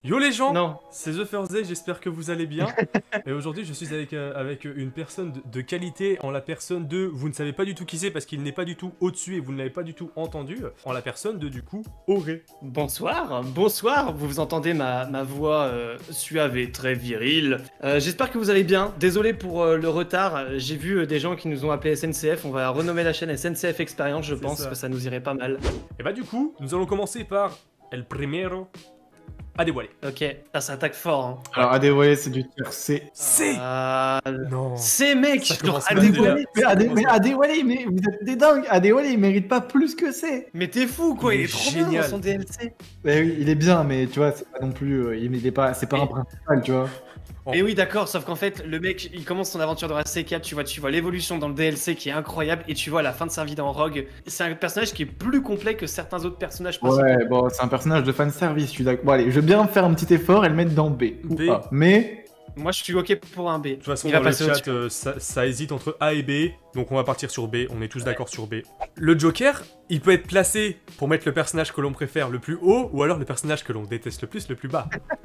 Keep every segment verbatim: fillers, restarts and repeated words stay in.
Yo les gens, Non. c'est The First Day, j'espère que vous allez bien. Et aujourd'hui je suis avec, euh, avec une personne de, de qualité, en la personne de... Vous ne savez pas du tout qui c'est parce qu'il n'est pas du tout au-dessus et vous ne l'avez pas du tout entendu. En la personne de du coup, Auré. Bonsoir, bonsoir, vous entendez ma, ma voix euh, suave et très virile. Euh, J'espère que vous allez bien, désolé pour euh, le retard, j'ai vu euh, des gens qui nous ont appelé S N C F, on va renommer la chaîne S N C F Experience, je pense ça. que ça nous irait pas mal. Et bah du coup, nous allons commencer par El Primero à dévoiler. Ok, ah, ça attaque fort. Hein. Alors, à dévoiler, c'est du tier C. C'est Ah, Non. c'est mec, Ça genre, commence à mal dévoiler. Mais Adé- mais Adéwalé, mais vous êtes des dingues. Adéwalé, il mérite pas plus que C. Mais t'es fou quoi, il, Il est est trop génial. bien dans son D L C. Mais oui, il est bien, mais tu vois, c'est pas non plus. euh, il est pas, c'est pas Et- un principal, tu vois. Oh. Et oui d'accord, sauf qu'en fait le mec il commence son aventure dans la C quatre, tu vois, tu vois l'évolution dans le D L C qui est incroyable et tu vois la fin de sa vie dans Rogue. C'est un personnage qui est plus complet que certains autres personnages principaux. Ouais, bon, c'est un personnage de fanservice, je suis d'accord. Bon, allez, je veux bien faire un petit effort et le mettre dans B. ou B. A. Mais. Moi je suis ok pour un B. De toute façon, il va dans le passer chat, au-dessus. euh, ça, ça hésite entre A et B, donc on va partir sur B, on est tous d'accord sur B. Le Joker, il peut être placé pour mettre le personnage que l'on préfère le plus haut, ou alors le personnage que l'on déteste le plus le plus bas.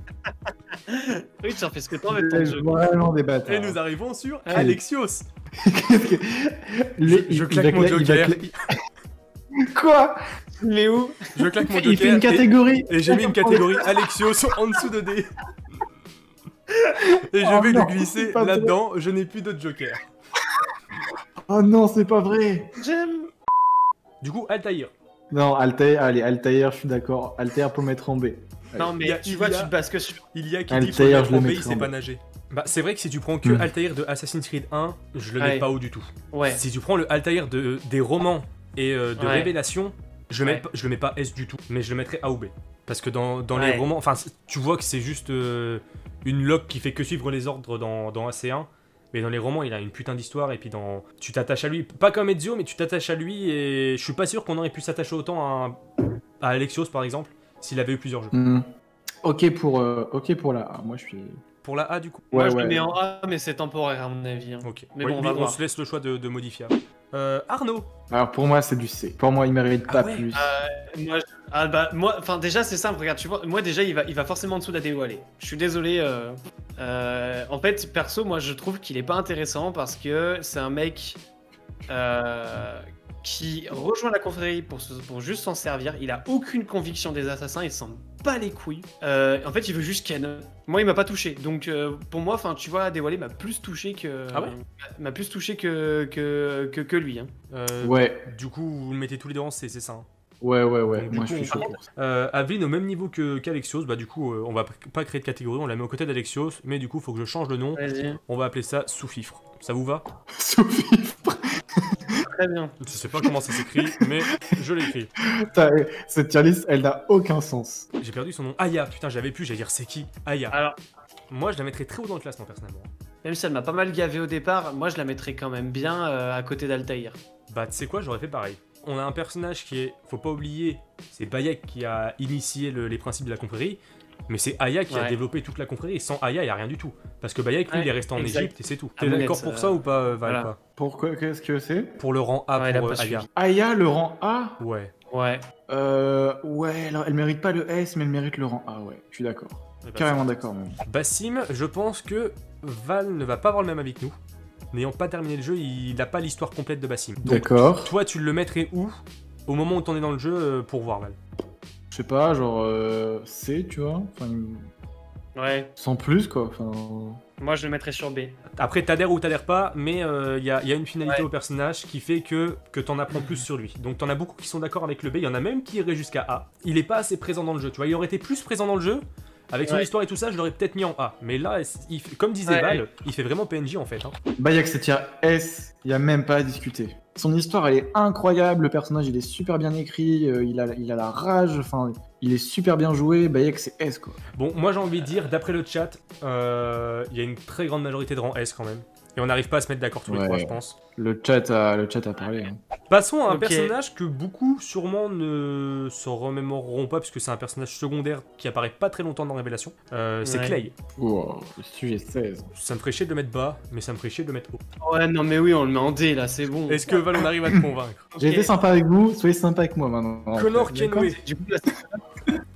Oui, tu en fais ce que t'en veux ton C'est jeu. vraiment des bâtards. Et nous arrivons sur Allez. Alexios. Le- je il- claque il va mon cla- il va Joker. cla- Quoi? Mais où? Je claque mon Il fait Joker une et- catégorie. et, j'ai mis une catégorie Alexios en dessous de D. Et je Oh vais non, le glisser c'est pas vrai. là-dedans, je n'ai plus de Joker. Oh non, c'est pas vrai. J'aime. Du coup, Altaïr. Non, Altair, allez, Altair, je suis d'accord. Altair pour mettre en B. Non mais Il y a- tu il vois, y a- tu te bases que sur... Il y a qui Altaïr, dit faut le mettre je le en B, mettrai il sait en pas B. nager. Bah, c'est vrai que si tu prends que Hmm. Altaïr de Assassin's Creed un, je le Ouais. mets pas haut du tout. Ouais. Si tu prends le Altaïr de, des romans et euh, de Ouais. Révélation, je le, mets Ouais. pas- je le mets pas S du tout, mais je le mettrais A ou B. Parce que dans, dans les Ouais. romans, enfin, c'est- tu vois que c'est juste euh, une loque qui fait que suivre les ordres dans, dans A C un. Mais dans les romans, il a une putain d'histoire et puis dans... tu t'attaches à lui. Pas comme Ezio, mais tu t'attaches à lui et je suis pas sûr qu'on aurait pu s'attacher autant à, à Alexios par exemple s'il avait eu plusieurs jeux. Hmm. Ok pour, euh, ok pour la A. Moi, je suis. Pour la A du coup. Moi Ouais, je ouais. le mets en A mais c'est temporaire à mon avis. hein. Ok. Mais Oui, bon, on va on voir. se laisse le choix de, de modifier. Euh, Arnaud. Alors pour moi, c'est du C. Pour moi, il mérite pas Ah ouais. plus. Euh, moi, je- ah bah moi, enfin déjà c'est simple, regarde, tu vois, moi déjà il va, il va forcément en dessous de la dévoiler. Je suis désolé. Euh, euh, en fait, perso, moi je trouve qu'il est pas intéressant parce que c'est un mec euh, qui rejoint la confrérie pour, se- pour juste s'en servir. Il a aucune conviction des assassins, il s'en bat les couilles. Euh, en fait, il veut juste Ken. Moi, il m'a pas touché. Donc euh, pour moi, enfin, tu vois, dévoiler m'a plus touché que, Ah ouais m'a plus touché que que, que, que lui. Hein. Euh, Ouais, Du coup, vous le mettez tous les deux en C, c'est ça. hein. ouais, ouais, ouais. Donc, du Moi, coup, je suis on- chaud pour ça. Euh, Aveline au même niveau que qu'Alexios, bah du coup, euh, on va p- pas créer de catégorie, on la met aux côtés d'Alexios, mais du coup, faut que je change le nom. Vas-y. On va appeler ça sous-fifre. Ça vous va? Sophie, Très bien. Je sais pas comment ça s'écrit, mais je l'écris. putain, eh, cette tier list, elle n'a aucun sens. J'ai perdu son nom. Aya, putain, j'avais pu, j'allais dire c'est qui? Aya. Alors. Moi, je la mettrais très haut dans le classement, personnellement. Même si elle m'a pas mal gavé au départ, moi je la mettrais quand même bien euh, à côté d'Altaïr. Bah, tu sais quoi, j'aurais fait pareil. On a un personnage qui est, faut pas oublier, c'est Bayek qui a initié le- les principes de la confrérie, mais c'est Aya qui a Ouais. développé toute la confrérie, et sans Aya, il y a rien du tout. Parce que Bayek, lui, Ouais, il est resté en exact. Égypte et c'est tout. Ah, T'es Mounette, d'accord pour euh, ça ou pas, euh, Val, voilà. pas Pourquoi, qu'est-ce que c'est? Pour le rang A, Ouais, il a pour pas euh, Aya. suivi. Aya, le rang A? Ouais. Ouais. Euh, ouais, alors, elle mérite pas le S, mais elle mérite le rang A, ouais. Je suis d'accord. Eh ben, Carrément d'accord, même. Bassim, je pense que Val ne va pas avoir le même avis que nous. N'ayant pas terminé le jeu, il n'a pas l'histoire complète de Bassim. Donc, D'accord. toi, tu le mettrais où au moment où t'en es dans le jeu euh, pour voir Val? Je sais pas, genre euh, C, tu vois. Enfin, il- Ouais. sans plus, quoi. Enfin. Moi je le mettrais sur B. Après, t'adhères ou t'adhères pas, mais il euh, y, a, y a une finalité Ouais. au personnage qui fait que, que t'en apprends plus sur lui. Donc t'en as beaucoup qui sont d'accord avec le B, il y en a même qui iraient jusqu'à A. Il est pas assez présent dans le jeu, tu vois, il aurait été plus présent dans le jeu. Avec son Ouais. histoire et tout ça, je l'aurais peut-être mis en A. Mais là, il fait- comme disait Ouais. Val, il fait vraiment P N J en fait. hein. Bayek, c'est tier S, il y a même pas à discuter. Son histoire, elle est incroyable, le personnage, il est super bien écrit, euh, il, a, il a la rage, enfin, il est super bien joué. Bayek, c'est S, quoi. Bon, moi j'ai envie de dire, d'après le chat, euh, il y a une très grande majorité de rang S quand même. Et on n'arrive pas à se mettre d'accord tous les Ouais. trois, je pense. Le chat a, le chat a parlé. hein. Passons à un Ok. personnage que beaucoup sûrement ne se remémoreront pas, puisque c'est un personnage secondaire qui apparaît pas très longtemps dans Révélation. Euh, c'est Ouais. Clay. Wow, le sujet seize. Ça me ferait chier de le mettre bas, mais ça me ferait chier de le mettre haut. Ouais, non mais oui, on le met en D là, c'est bon. Est-ce que Val, on arrive à te convaincre? J'ai Ok. été sympa avec vous, soyez sympa avec moi maintenant. Connor D'accord. Kenway. Du coup, là, c'est-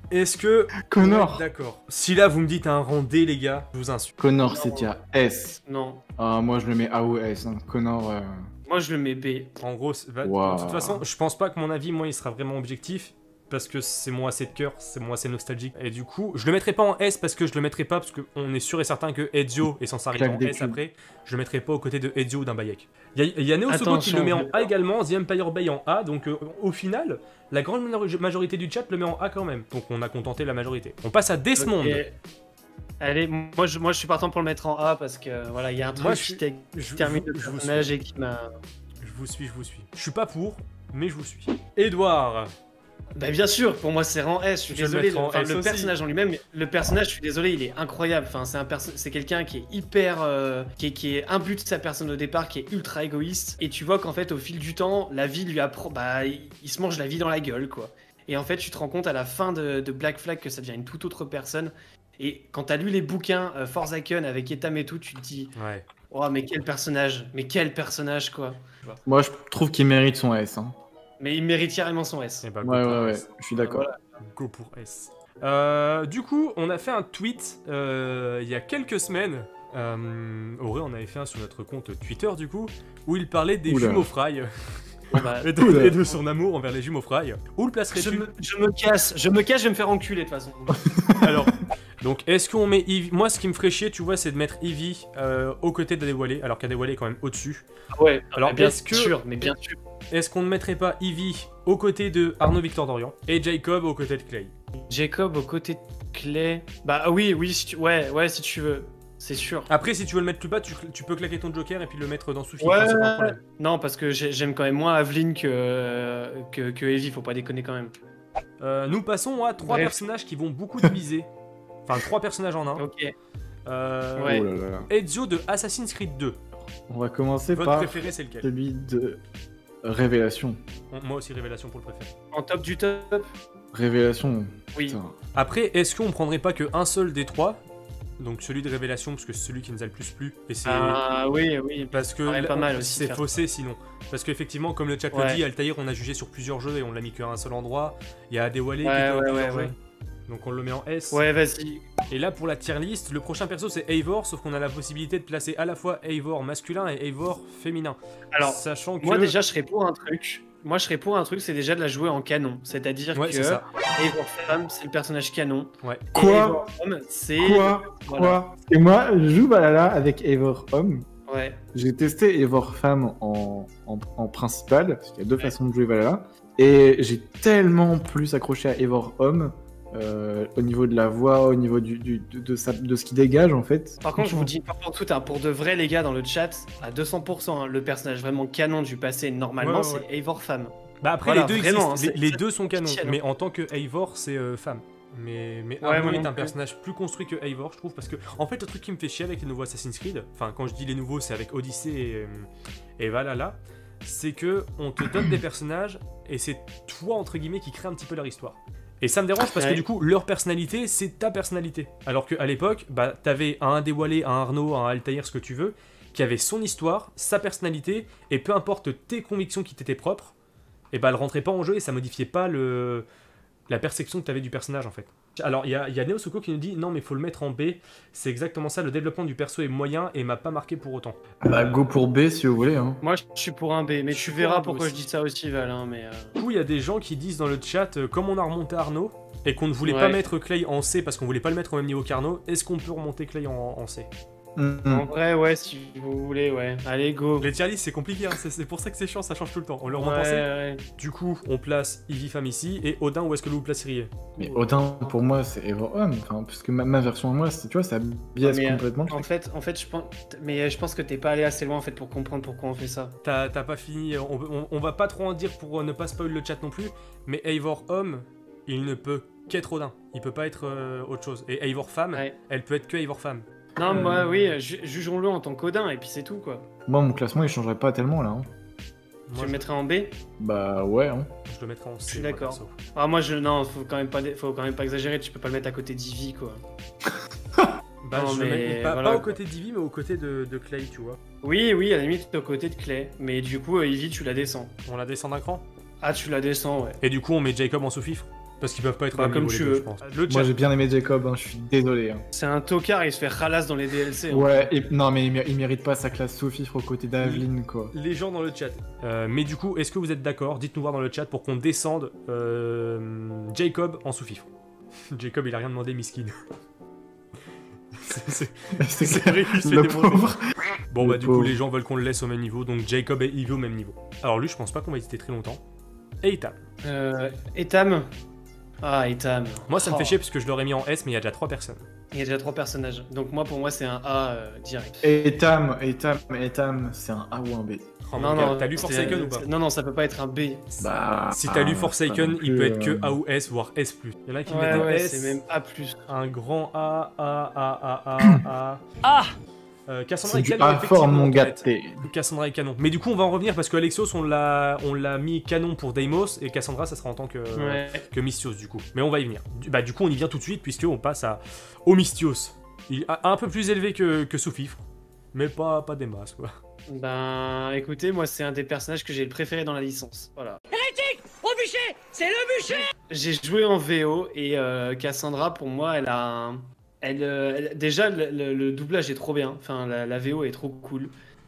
Est-ce que... Connor. D'accord. Si là, vous me dites un rang D, les gars, je vous insulte. Connor, c'est à S. Non. Ah, moi, je le mets A ou S. Hein. Connor. Euh... Moi, je le mets B. En gros, c'est- va- Wow. de toute façon, je pense pas que mon avis, moi, il sera vraiment objectif. Parce que c'est mon assez de cœur, c'est mon assez nostalgique. Et du coup, je le mettrai pas en S parce que je le mettrai pas parce qu'on est sûr et certain que Ezio est censé arriver Claque en des S cubes. après. Je le mettrai pas aux côtés de Ezio ou d'un Bayek. Il y a, il y a Neo Soko qui Attention. le met en A également, The Empire Bay en A. Donc euh, au final, la grande majorité du chat le met en A quand même. Donc on a contenté la majorité. On passe à Desmond. Ok. Allez, moi je, moi je suis partant pour le mettre en A parce que voilà, il y a un truc Moi, je qui suis- t'est- je- qui termine je- le je vous personnage et qui m'a. Je vous suis, je vous suis. Je suis pas pour, mais je vous suis. Edouard. Bah bien sûr, pour moi c'est rang S, je suis Je vais le désolé, mettre le, en enfin, S le aussi. personnage en lui-même, le personnage, je suis désolé, il est incroyable, enfin c'est un perso- c'est quelqu'un qui est hyper, euh, qui, est, qui est imbu de sa personne au départ, qui est ultra égoïste, et tu vois qu'en fait au fil du temps, la vie lui apprend, bah il, il se mange la vie dans la gueule quoi, et en fait tu te rends compte à la fin de, de Black Flag que ça devient une toute autre personne, et quand t'as lu les bouquins euh, Forsaken avec Etam et tout, tu te dis, Ouais. oh mais quel personnage, mais quel personnage quoi, Moi, je trouve qu'il mérite son S. Hein. mais il mérite carrément son S. Eh ben, go Ouais, pour ouais, ouais. S. Je suis d'accord. Voilà. Go pour S. Euh, du coup, on a fait un tweet euh, il y a quelques semaines. Euh, Auré, on avait fait un sur notre compte Twitter du coup, où il parlait des Oula. jumeaux Fry Bon, bah, et, de, Oula. et de son amour envers les jumeaux Fry. Où le je, placerais-tu me, je me casse, je me casse, je vais me faire enculer de toute façon. Alors, donc est-ce qu'on met Eevee... Moi, ce qui me ferait chier, tu vois, c'est de mettre Eevee euh, aux côtés d'Adewale, alors qu'Adewale est quand même au-dessus. Ouais, Alors, mais bien est-ce que- sûr, mais bien sûr. Est-ce qu'on ne mettrait pas Eevee aux côtés de Arnaud Victor Dorian et Jacob aux côtés de Clay? Jacob aux côtés de Clay. Bah oui, oui, si tu... ouais, ouais, si tu veux, c'est sûr. Après, si tu veux le mettre plus bas, tu, tu peux claquer ton Joker et puis le mettre dans Soufi. Ouais, enfin, c'est pas un problème. non, parce que j'ai- j'aime quand même moins Aveline que que, que Evie, faut pas déconner quand même. Euh, nous passons à trois Bref. personnages qui vont beaucoup diviser. Enfin, trois personnages en un. Ok. Euh, Ouais. Oh là là là. Ezio de Assassin's Creed deux. On va commencer Votre par préféré, c'est lequel? celui de Révélation. Bon, moi aussi, Révélation pour le préféré. En top du top. Révélation. Oui. Putain. Après, est-ce qu'on prendrait pas qu'un seul des trois? Donc celui de Révélation, parce que c'est celui qui nous a le plus plu. Et c'est. Ah oui, oui. Parce que paraît là, pas mal on- aussi de c'est faire faussé sinon. Parce qu'effectivement, comme le chat Ouais. le dit, Altaïr, on a jugé sur plusieurs jeux et on l'a mis qu'à un seul endroit. Il y a Adewale qui Ouais, était dans ouais, plusieurs ouais, jeux. ouais. Donc on le met en S. Ouais, vas-y. Et là, pour la tier list, le prochain perso c'est Eivor, sauf qu'on a la possibilité de placer à la fois Eivor masculin et Eivor féminin. Alors, Sachant que. moi déjà, je serais pour un truc. Moi, je serais pour un truc, c'est déjà de la jouer en canon. C'est-à-dire Ouais, que c'est ça. Eivor femme, c'est le personnage canon. Ouais. Et Quoi Eivor homme, c'est. Quoi Voilà. Quoi Et moi, je joue Valhalla avec Eivor Homme. Ouais. J'ai testé Eivor Femme en, en, en principal, parce qu'il y a deux Ouais. façons de jouer Valhalla. Et j'ai tellement plus accroché à Eivor Homme, euh, au niveau de la voix, au niveau du, du- de, de, sa- de ce qu'il dégage en fait. Par contre, je vous dis, par contre, tout, hein, pour de vrai, les gars, dans le chat, à deux cents pour cent, hein, le personnage vraiment canon du passé, normalement, Ouais, ouais, c'est Eivor femme. Bah après, Voilà, les deux vraiment, existent. hein, les, c'est- les deux sont canons. officiel, hein. Mais en tant que Eivor, c'est euh, femme. Mais, mais Ouais, Arnaud moi est non un plus. personnage plus construit que Eivor, je trouve. Parce que, en fait, le truc qui me fait chier avec les nouveaux Assassin's Creed, enfin, quand je dis les nouveaux, c'est avec Odyssey et, euh, et Valhalla, c'est que on te donne des personnages et c'est toi, entre guillemets, qui crée un petit peu leur histoire. Et ça me dérange parce que Ouais. du coup, leur personnalité, c'est ta personnalité. Alors qu'à l'époque, bah, t'avais un Adewale, un Arnaud, un Altaïr, ce que tu veux, qui avait son histoire, sa personnalité, et peu importe tes convictions qui t'étaient propres, et bah elle rentrait pas en jeu et ça modifiait pas le... la perception que t'avais du personnage en fait. Alors il y a, il y a Neo Soko qui nous dit non mais faut le mettre en B, c'est exactement ça, le développement du perso est moyen et m'a pas marqué pour autant. Bah, go pour B si vous voulez. Hein. Moi, je suis pour un B, mais Je tu suis pour verras un B pourquoi aussi. je dis ça aussi, Val. Hein, mais, euh, Du coup il y a des gens qui disent dans le chat, euh, comme on a remonté Arnaud, et qu'on ne voulait Ouais. pas mettre Clay en C parce qu'on voulait pas le mettre au même niveau qu'Arnaud, est-ce qu'on peut remonter Clay en, en C? Mhm. En vrai, ouais, si vous voulez, ouais. Allez, go. Les tier list c'est compliqué, hein, c'est c'est pour ça que c'est chiant, ça change tout le temps, on le remonte en Ouais, C. ouais. Du coup on place Eevee femme ici, et Odin où est-ce que vous placeriez? Mais Odin, pour moi, c'est Eivor Homme. Enfin, parce que ma, ma version à moi, c'est- tu vois, ça biaise Mais, euh, complètement. le En truc. fait, en fait, je pense, mais je pense que t'es pas allé assez loin en fait pour comprendre pourquoi on fait ça. T'as t'as pas fini, on, on- on va pas trop en dire pour euh, ne pas spoil le chat non plus, mais Eivor homme, il ne peut qu'être Odin, il peut pas être euh, autre chose. Et Eivor femme, Ouais. elle peut être que Eivor femme. Non, Euh. moi, oui, ju- jugeons-le en tant qu'Odin et puis c'est tout quoi. Moi, mon classement, il changerait pas tellement là. hein. Tu Moi, le je, mettrais en B? Bah, ouais. Hein. je le mettrais en C. Je suis moi, d'accord. perso. Ah, moi, je, non, faut quand même pas, dé- faut quand même pas exagérer. Tu peux pas le mettre à côté d'Ivy quoi. Bah, Non, je le mais mets pas, voilà, pas au quoi. côté d'Ivy, mais au côté de, de Clay, tu vois. Oui, oui, à la limite, t'es aux côtés de Clay. Mais du coup, euh, Ivy, tu la descends. On la descend d'un cran. Ah, tu la descends, ouais. Et du coup, on met Jacob en sous-fifre. Parce qu'ils peuvent pas être Bah, au même comme niveau, tu les deux, veux. je pense. Le Moi chat, j'ai bien aimé Jacob, hein, je suis désolé. hein. C'est un tocard, il se fait ralasse dans les D L C. hein. Ouais, et, non mais il, mér- il mérite pas sa classe sous-fifre aux côtés d'Aveline quoi. les gens dans le chat. Euh, mais du coup, est-ce que vous êtes d'accord? Dites-nous voir dans le chat pour qu'on descende euh, Jacob en sous-fifre. Jacob, il a rien demandé, miskin. c'est c'est- C'est c'est clair, vrai qu'il se fait le démonter. pauvre. Bon, Le bah, du coup, pauvre. les gens veulent qu'on le laisse au même niveau. Donc, Jacob et Ivy au même niveau. Alors, lui, je pense pas qu'on va hésiter très longtemps. Et Itam. Euh, Etam. Ah, Etam. Moi, ça me Oh. fait chier parce que je l'aurais mis en S, mais il y a déjà trois personnes. Il y a déjà trois personnages. Donc moi, pour moi, c'est un A euh, direct. Et Tam, et Tam, et Tam, c'est un A ou un B. Oh, mon gars, t'as lu c'est- Forsaken ou pas? Non, non, ça peut pas être un B. Bah. Si t'as lu ah, Forsaken, pas il non peut plus, être que euh, A ou S, voire S plus. Il y en a qui Ouais, mettent un ouais, S, c'est même A plus. un grand A, A, A, A, A, A. Ah euh, Cassandra C'est est du canon, A fort, effectivement, mon Antoinette. gâté. Cassandra est canon. Mais du coup, on va en revenir parce que Alexios, on l'a, on l'a mis canon pour Deimos et Cassandra, ça sera en tant que, Ouais. que Mystios du coup. Mais on va y venir. Du, bah, du coup, on y vient tout de suite puisque on passe à, au Mystios. Il est un peu plus élevé que, que Sous-Fifre, mais pas, pas des masses quoi. Ben, écoutez, moi, c'est un des personnages que j'ai le préféré dans la licence. Voilà. Au bûcher! C'est le bûcher! J'ai joué en V O et euh, Cassandra, pour moi, elle a un... Elle, euh, elle- déjà, le, le- le doublage est trop bien. Enfin, la, la V O est trop cool.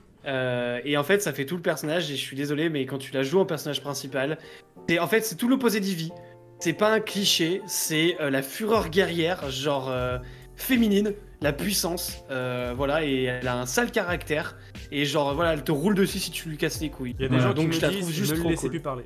Euh, et en fait, ça fait tout le personnage. Et je suis désolé, mais quand tu la joues en personnage principal, c'est en fait c'est tout l'opposé d'Ivy. C'est pas un cliché, c'est euh, la fureur guerrière, genre euh, féminine, la puissance, euh, voilà. Et elle a un sale caractère. Et genre voilà, elle te roule dessus si tu lui casses les couilles. Il y a des Ouais. gens qui Donc me je la disent trouve juste ne le trop laissez cool. plus parler.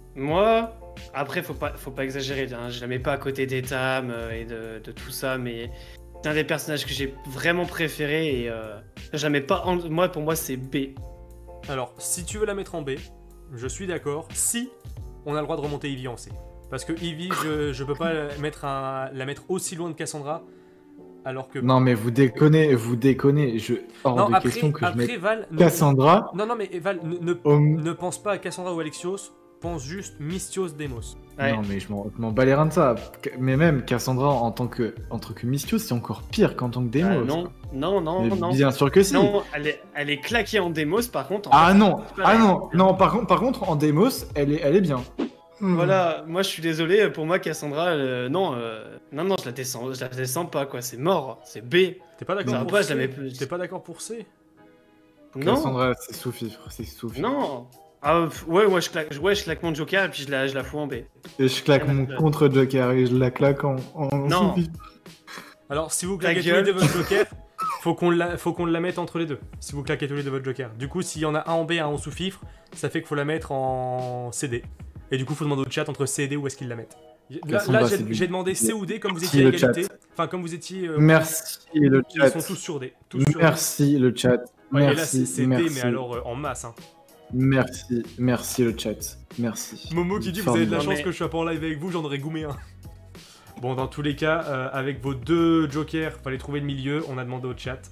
Moi, après, faut pas, faut pas exagérer, hein, je la mets pas à côté d'Etam euh, et de, de tout ça, mais c'est un des personnages que j'ai vraiment préféré et euh, je la mets pas en... Moi, pour moi, c'est B. Alors, si tu veux la mettre en B, je suis d'accord. Si on a le droit de remonter Ivy en C. Parce que Ivy, je, je peux pas la mettre, un- la mettre aussi loin de Cassandra, alors que... Non mais vous déconnez, vous déconnez. Je... Hors Non, de après, question que je après mette Val... ne- Cassandra Non, non, mais Val, ne, ne, au... ne pense pas à Cassandra ou Alexios, pense juste Mystios Deimos. Ouais. Non mais je m'en je m'en bats les reins de ça. Mais même Cassandra en tant que, en tant que Mystios, c'est encore pire qu'en tant que Ah, Deimos. non, non, non, Mais non. bien sûr que si. Non, elle est, elle est claquée en démos, par contre. en Ah fait, non, c'est pas ah la- non, non. Par contre, par contre, en Deimos, elle est, elle est bien. Hmm. Voilà, moi je suis désolé, pour moi Cassandra, euh, non, euh, non, non, je la descends, je la descends pas, quoi, c'est mort, c'est B. T'es pas d'accord Ça va pour pas, je C la mets plus. T'es pas d'accord pour C? Non, Cassandra, c'est sous-fifre, c'est sous-fifre. non. Ah, pff, ouais, ouais, je claque, ouais, je claque mon joker et puis je la, je la fous en B. Et je claque mon Ouais. contre Joker et je la claque en, en Non. sous-fifre. Alors, si vous Ta claquez tous les gueule. deux votre joker, faut qu'on la, faut qu'on la mette entre les deux. Si vous claquez tous les deux votre joker. Du coup, s'il y en a un en B, un en sous-fifre, ça fait qu'il faut la mettre en C D. Et du coup, faut demander au chat entre C et D où est-ce qu'ils la mettent. Là, Cassandra, là, c'est j'ai du- j'ai demandé C ou D comme vous Merci, étiez à le chat. égalité. Enfin, comme vous étiez. euh, Merci le Ils chat. sont tous sur D. Tous sur D. Merci le chat. Ouais, et là, Merci, c'est c'est D, merci. mais alors euh, en masse. Hein. Merci, merci le chat. Merci. Momo qui dit vous avez de la Non, chance mais- que je sois pas en live avec vous, j'en aurais goumé un. Bon, dans tous les cas, euh, avec vos deux jokers, fallait trouver le milieu, on a demandé au chat.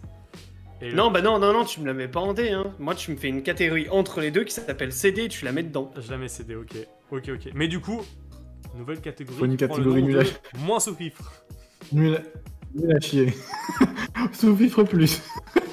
Et Non, bah non, non, non, tu me la mets pas en D, hein. Moi, tu me fais une catégorie entre les deux qui s'appelle C D et tu la mets dedans. Je la mets C D, ok. Ok, ok. Mais du coup, nouvelle catégorie. Faut une qui prend le catégorie nom nulle de moins sous-fifre. Nul à, nul à chier. Sous-fifre plus.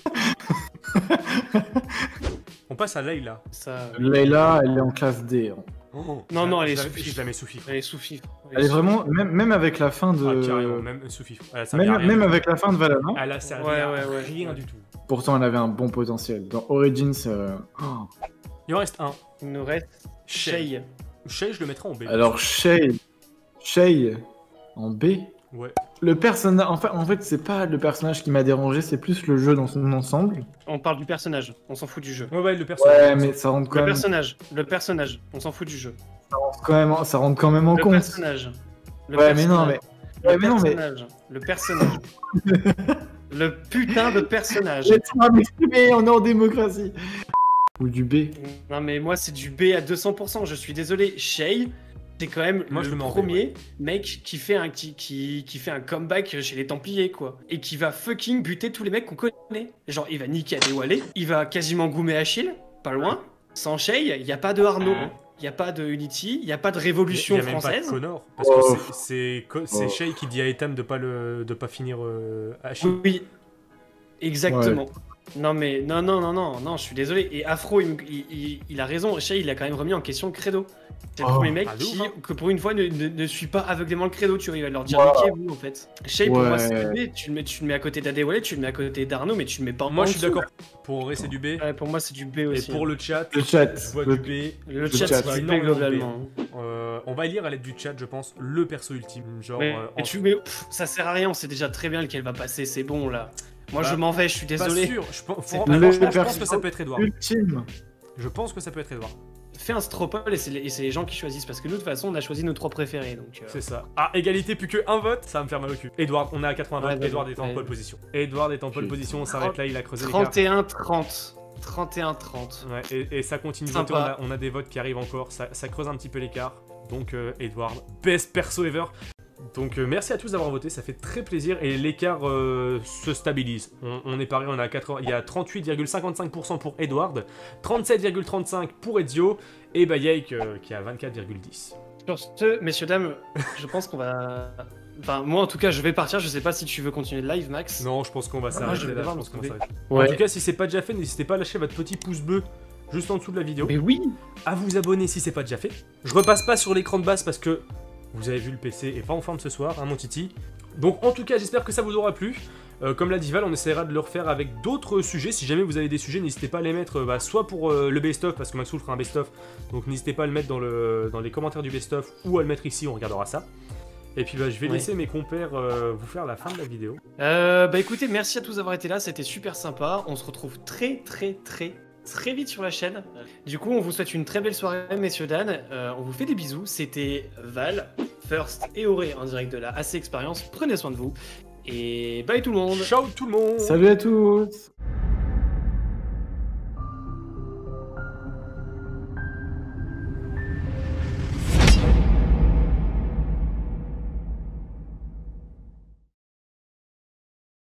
On passe à Layla. Ça... Layla, elle est en classe D. hein. Oh, Non, je non, la- elle est je la- sous-fifre. Je la mets sous-fifre. Elle est sous-fifre. Elle est vraiment, même, même avec la fin de. Ah, carrément, même sous-fifre. Elle a servi à même, rien. même avec la fin de Valhalla, Elle a servi Ouais, à ouais, ouais. rien du tout. pourtant elle avait un bon potentiel. Dans Origins, euh, oh. Il en reste un. Il nous reste Shay. Shay, je le mettrai en B. Alors Shay, Shay en B. Ouais. Le personnage, en fait, en fait c'est pas le personnage qui m'a dérangé, c'est plus le jeu dans son ensemble. On parle du personnage, on s'en fout du jeu. Ouais, ouais, le personnage. Ouais, mais ça rentre quand Le même, personnage, le personnage, on s'en fout du jeu. quand même, ça rentre quand même en Le compte. personnage. Le Ouais, mais non, mais, personnage. ouais, Le mais non, mais. personnage. Le personnage. Le putain de personnage. Laisse-moi m'exprimer, on est en démocratie. Ou du B. Non mais moi c'est du B à deux cents pour cent, je suis désolé. Shay, c'est quand même Moi, je le le mets en B, premier mec qui fait, un, qui, qui, qui fait un comeback chez les Templiers quoi. Et qui va fucking buter tous les mecs qu'on connaît. Genre il va niquer Adewale, il va quasiment goumer Achille, pas loin. Sans Shay, il n'y a pas de Arnaud, il n'y a pas de Unity, il n'y a pas de révolution Il y a même pas française. de Connor. Parce Oh. que c'est- c'est Co- c'est Oh. Shay qui dit à Etam de pas, le, de pas finir euh, Achille. Oui, exactement. Non mais non non non non non, je suis désolé. Et Afro, il, me- il- il- il a raison. Shay, il a quand même remis en question le credo. C'est le Oh. premier mec Ah, de qui, ouf, hein. que pour une fois, ne, ne, ne suit pas aveuglément le credo. Tu vois, il va leur dire Voilà. niquez-vous en fait. Shay, pour Ouais. moi, c'est du B. Tu le mets, tu le mets à côté d'Adewale, tu le mets à côté d'Arnaud, mais tu le mets pas en Moi, je suis dessous. d'accord. Pour Auré, c'est du B. Ouais, pour moi, c'est du B Et aussi. pour le chat, Le chat. je vois le- du B. Le le chat, chat, c'est du B énormément de B. globalement. Euh, on va lire à l'aide du chat, je pense, le perso ultime. Genre, Mais, euh, mais en- tu, mais, pff, ça sert à rien, on sait déjà très bien lequel va passer, c'est bon là. Moi Bah, je m'en vais, je suis pas désolé. sûr. Je pense, C'est faut- pas franchement, le je pense perso que ça peut être Edouard. Ultime. Je pense que ça peut être Edouard. Fais un stropole et c'est les, et c'est les gens qui choisissent parce que nous de toute façon on a choisi nos trois préférés donc. euh, C'est ça. Ah, égalité, plus que un vote, ça va me faire mal au cul. Edouard, on est à quatre-vingts Ouais, votes. ouais, Edouard est en ouais. pole position. Edouard est en pole Putain. position, on s'arrête là, il a creusé l'écart. trente et un trente. trente et un trente. Ouais, et, et ça continue de Sympa. voter, on a, on a des votes qui arrivent encore, ça, ça creuse un petit peu l'écart. Donc euh, Edouard, best perso ever. Donc euh, merci à tous d'avoir voté, ça fait très plaisir et l'écart euh, se stabilise. On, on est pareil, on a quatre-vingts, il y a trente-huit virgule cinquante-cinq pour cent pour Edward, trente-sept virgule trente-cinq pour Ezio et bah Yake euh, qui a vingt-quatre virgule dix. Sur ce, messieurs dames, je pense qu'on va. Enfin moi en tout cas je vais partir, je sais pas si tu veux continuer le live Max. Non, je pense qu'on va Ah, s'arrêter je vais là. devoir je me pense qu'on va trouver. s'arrêter. Ouais. En tout cas, si c'est pas déjà fait, n'hésitez pas à lâcher votre petit pouce bleu juste en dessous de la vidéo. Mais oui. À vous abonner si c'est pas déjà fait. Je repasse pas sur l'écran de base parce que vous avez vu le P C est pas en forme ce soir, hein mon titi. Donc en tout cas j'espère que ça vous aura plu. Euh, comme l'a dit Val, on essaiera de le refaire avec d'autres sujets. Si jamais vous avez des sujets, n'hésitez pas à les mettre euh, bah, soit pour euh, le best-of, parce que Maxoul fera un best-of. Donc n'hésitez pas à le mettre dans, le, dans les commentaires du best-of ou à le mettre ici, on regardera ça. Et puis bah, je vais Ouais. laisser mes compères euh, vous faire la fin de la vidéo. Euh, bah écoutez, merci à tous d'avoir été là, c'était super sympa. On se retrouve très très très très vite sur la chaîne. Du coup, on vous souhaite une très belle soirée, messieurs Dan. Euh, on vous fait des bisous. C'était Val, First et Auré en direct de la A C Expérience. Prenez soin de vous. Et bye tout le monde. Ciao tout le monde. Salut à tous.